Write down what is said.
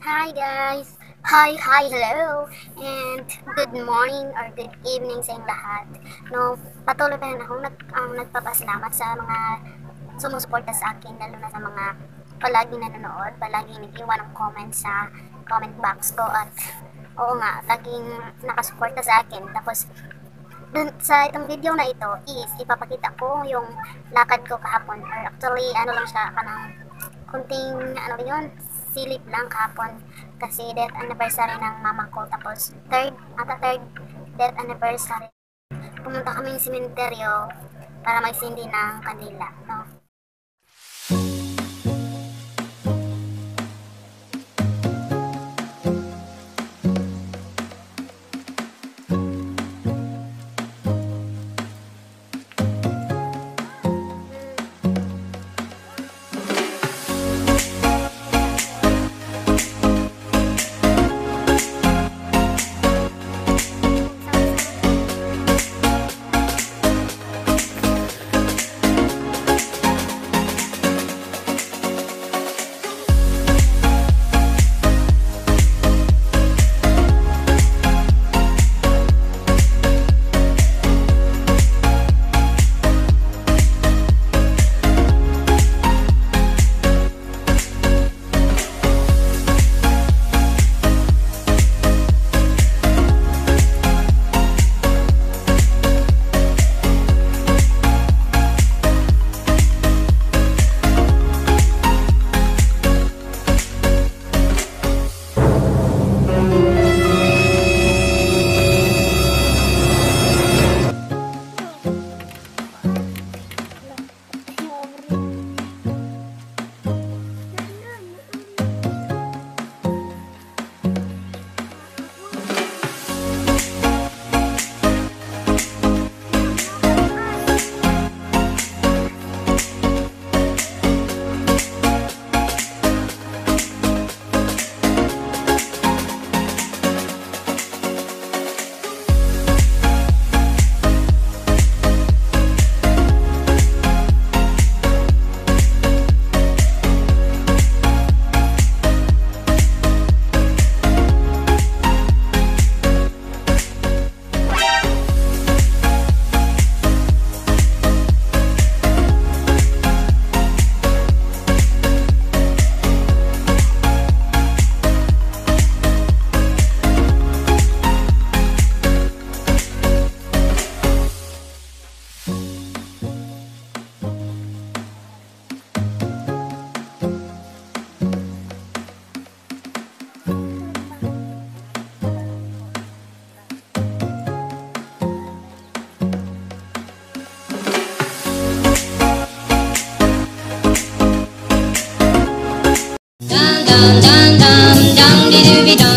Hi guys! Hi, hello! And good morning or good evening sa inyong lahat. No, patuloy pa rin akong nagpapasalamat sa mga sumusuporta sa akin, lalo na sa mga palaging nanonood, palaging nag-iwan ng comment sa comment box ko at oo nga, laging nakasuporta sa akin. Tapos, dun, sa itong video na ito is ipapakita ko yung lakad ko kahapon or actually ano lang siya kanang kunting ano yun silip lang kahapon kasi death anniversary ng mama ko, tapos third death anniversary pumunta kami sa Sementeryo para magsindi ng kandila, no? Dum dum dum dum dum dee doo dee